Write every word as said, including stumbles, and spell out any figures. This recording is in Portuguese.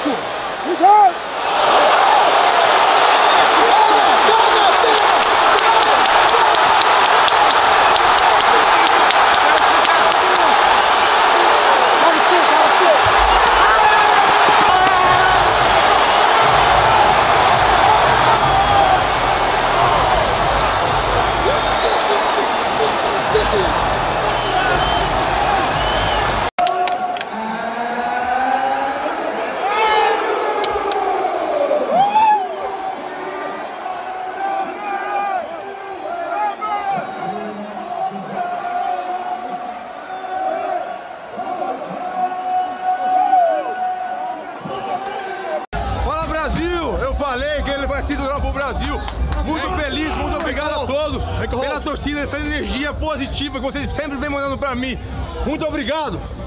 Isso! Ligou! Eu falei que ele vai se durar pro Brasil. Muito feliz, muito obrigado a todos pela torcida, essa energia positiva que vocês sempre vem mandando pra mim. Muito obrigado.